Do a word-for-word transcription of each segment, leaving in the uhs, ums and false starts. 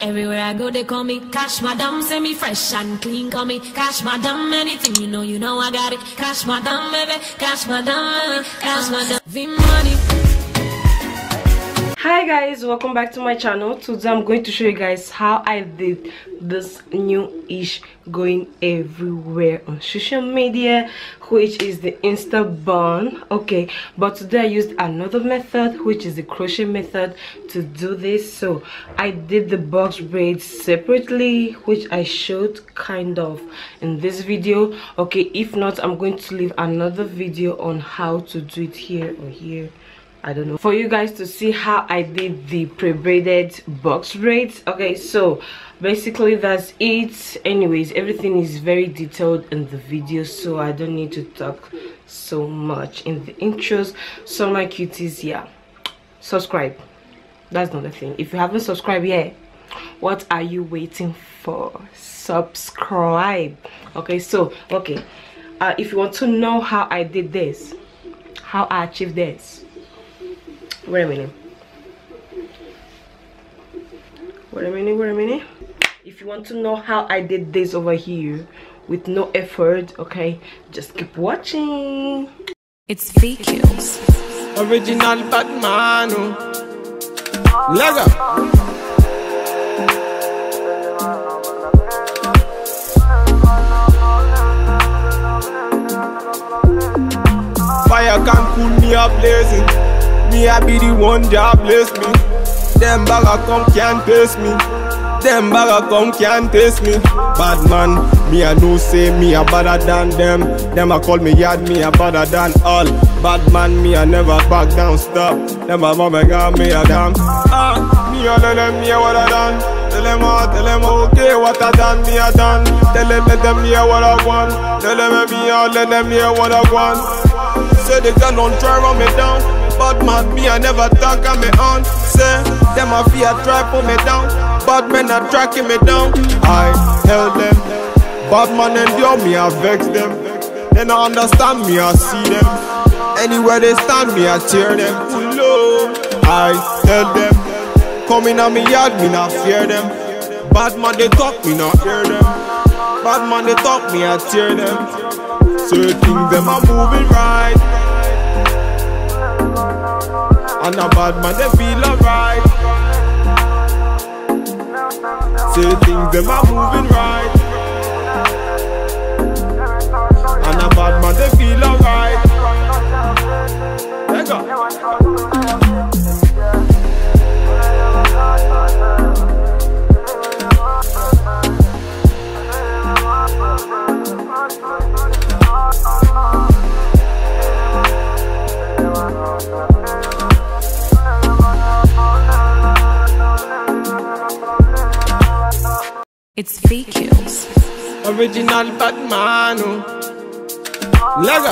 Everywhere I go, they call me Cash Madam. Say me fresh and clean, call me Cash Madam. Anything you know, you know I got it. Cash Madam, baby, Cash Madam, Cash Madam. V money. Hi guys, welcome back to my channel. Today I'm going to show you guys how I did this new-ish going everywhere on social media, which is the Insta bun. Okay, but today I used another method, which is the crochet method, to do this. So I did the box braids separately, which I showed kind of in this video. Okay, if not, I'm going to leave another video on how to do it here or here, I don't know, for you guys to see how I did the pre-braided box braids. Okay, so basically that's it. Anyways, everything is very detailed in the video, so I don't need to talk so much in the intros. So my cuties, yeah, subscribe. That's not the thing. If you haven't subscribed yet, what are you waiting for? Subscribe. Okay, so okay, uh, if you want to know how I did this, how I achieved this, wait a minute wait a minute wait a minute if you want to know how I did this over here with no effort, okay, just keep watching. It's V Q's original Batman. Lego. Fire can cool me up blazing. Me I be the one job bless me. Them bagger come can't taste me. Them bagger come can't taste me. Bad man, me I know say me a better than them. Them a call me yard, me a better than all. Bad man, me I never back down, stop. Them a mama got me a damn. Ah, me a let them hear what I done. Tell them all, tell them okay what I done, me a done. Tell them let them hear what I want. Tell them me all, let them hear what I want. Say they can don't try run me down. Bad man, me I never talk on me own. Say, them a fear try pull me down. Bad men are tracking me down. I tell them, bad man endure me, I vex them. They not understand me, I see them. Anywhere they stand me, I tear them. Low. I tell them, come in on me yard, me not fear them. Bad man they talk, me not hear them. Bad man they talk, me I tear them. So you think them are moving right. And a bad man, they feel alright. Say things, them are moving right. And a bad man, they feel alright. There go. It's V Q's original Batman. Lego.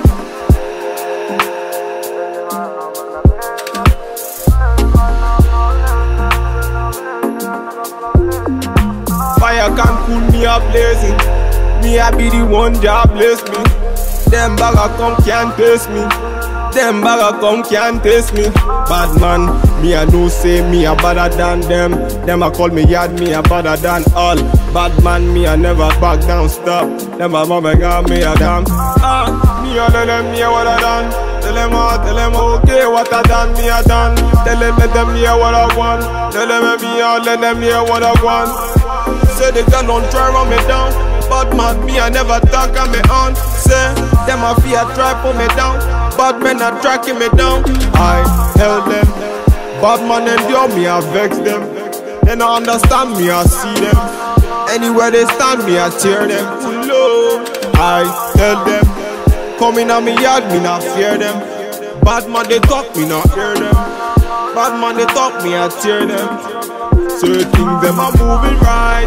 Fire can cool me up blazing. Me I be the one job bless me. Them bagger come can't taste me. Them bagger come can't taste me. Bad man, me I know say me a better than them. Them a call me yard, me a better than all. Bad man, me I never back down, stop. Them a mama got me a damn. Ah, me a let them hear what I done. Tell them all, tell them okay what I done, me a done. Tell them let them hear what I want. Tell them me all, let them hear what I want. Say they can don't try run me down. Bad man, me I never talk on me own. Say, them a fear try pull me down. Bad men are tracking me down. I tell them, bad man endure me, I vex them. They not understand me, I see them. Anywhere they stand me, I tear them. Low. I tell them, come in on me yard, me not fear them. Bad man they talk, me not hear them. Bad man they talk, me I tear them. So you think them are moving right.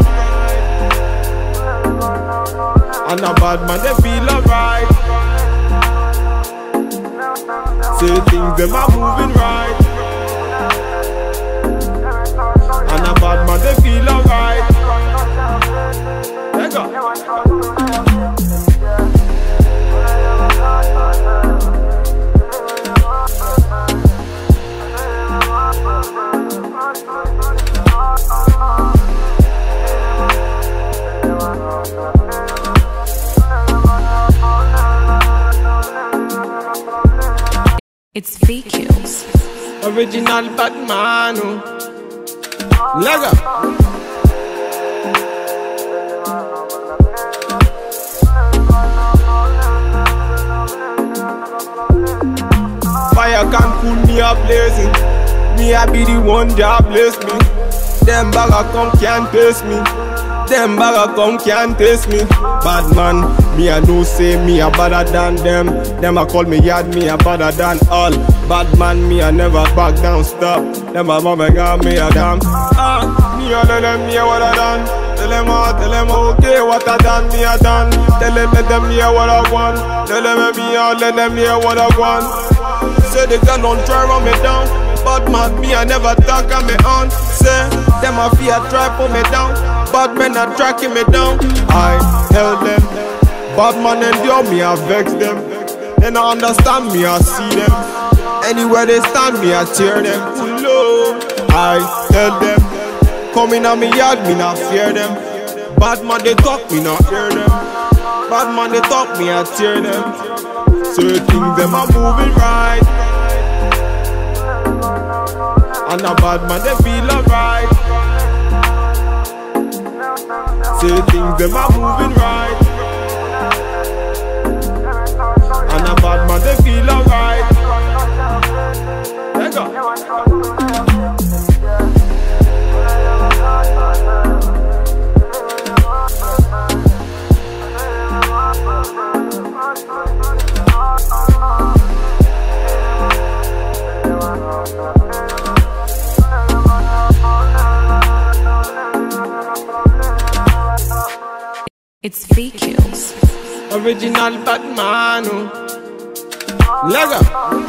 And a bad man they feel alright. Say things them are moving right. And a bad man they feel alright. There go. Original Batman. Lega. Fire can cool me up blazing. Me I be the one that bless me. Them bagger come can't taste me. Them bagger come can't taste me. Bad man, me I know say me a better than them. Them a call me yard, me a better than all. Bad man, me I never back down, stop. Them a mama got me a damn. Ah, me a tell them me a what I done. Tell them all, tell them okay what I done, me a done. Tell them let them hear what I want. Tell them me all, let them hear what I want. Say they can don't try run me down. Bad man, me I never talk on me on. Say, them a fear try pull me down. Bad men are tracking me down. I tell them, bad man endure me, I vex them. They not understand me, I see them. Anywhere they stand me, I tear them. Low. I tell them, come in on me yard, me not fear them. Bad man they talk, me not hear them. Bad man they talk, me I tear them. So you think them are moving right, and a bad man they feel alright. Say things them are moving right, and a bad man they feel alright. Let go. It's V-Kills. Original Batman. Lega.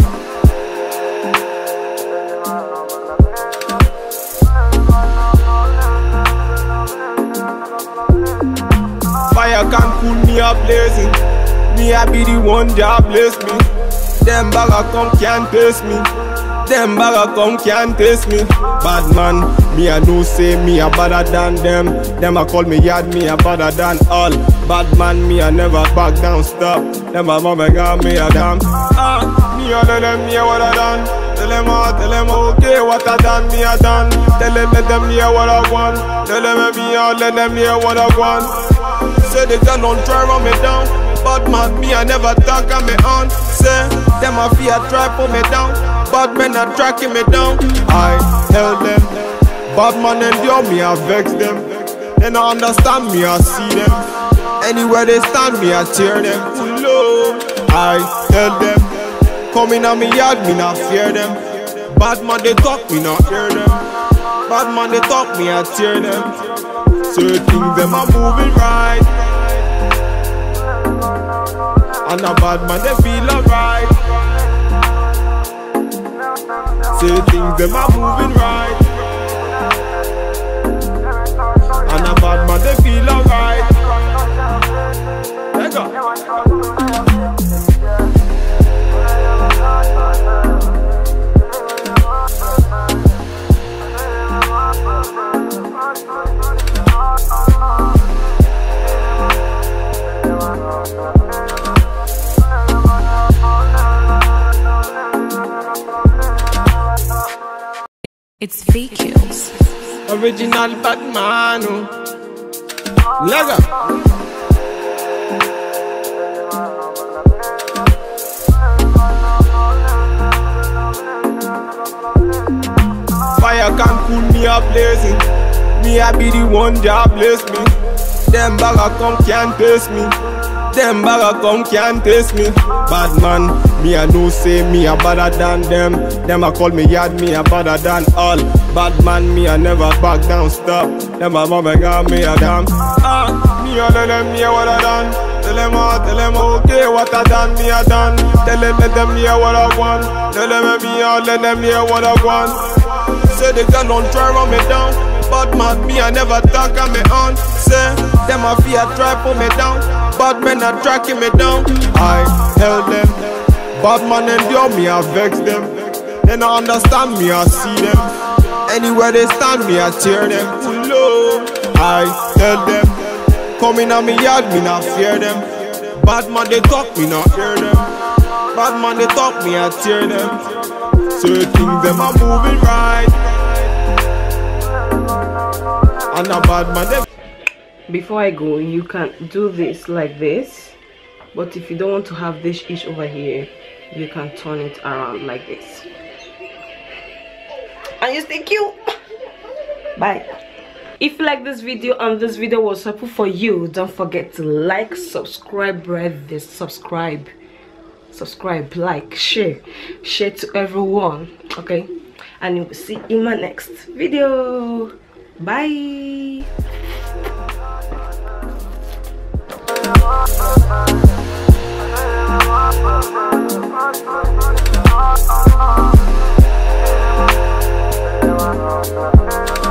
Fire can cool me up blazing. Me I be the one that bless me. Them bagger come can't taste me. Them bagger come can't taste me. Bad man, me I know say me a better than them. Them a call me yard, me a better than all. Bad man, me I never back down, stop. Them a mama got me a damn. Ah, me all of them hear what I done. Tell them all, tell them okay what I done, me a done. Tell them let them hear what I want. Tell them me all, let them hear what I want. Say they can don't try run me down. Bad man, me I never talk on me on. Say, them a fear try pull me down. Bad men are tracking me down. I tell them, bad man endure me, I vex them. They not understand me, I see them. Anywhere they stand me, I tear them. Low. I tell them, come in on me yard, me not fear them. Bad man they talk, me not hear them. Bad man they talk, me I tear them. So you think them are moving right, and a bad man they feel alright. Say things them are moving right, and a bad man they feel alright. Let go. It's V-Kills. Original Batman. Lega. Fire can cool me up blazing. Me I be the one that bless me. Them bagger come can't taste me. Them bagger come can't taste me. Bad man, me I know say me a better than them. Them a call me yard, me a better than all. Bad man, me I never back down, stop. Them a mama got me a damn. Ah, me all of them hear what I done. Tell them all, tell them okay what I done, me a done. Tell them let them hear what I want. Tell them me all, let them hear what I want. Say they can don't try run me down. Bad man, me I never talk on me on. Say, them a fear try pull me down. Bad men are tracking me down. I tell them, bad man endure me, I vex them. They not understand me, I see them. Anywhere they stand me, I tear them. Low. I tell them, come in on me yard, me not fear them. Bad man they talk, me not hear them. Bad man they talk, me I tear them. certain things them are moving right. And a bad man them. Before I go, you can do this like this, but if you don't want to have this ish over here, you can turn it around like this and you stay cute. Bye. If you like this video and this video was helpful for you, don't forget to like, subscribe, right this subscribe subscribe, like, share share to everyone, okay? And you will see in my next video. Bye. Thank you.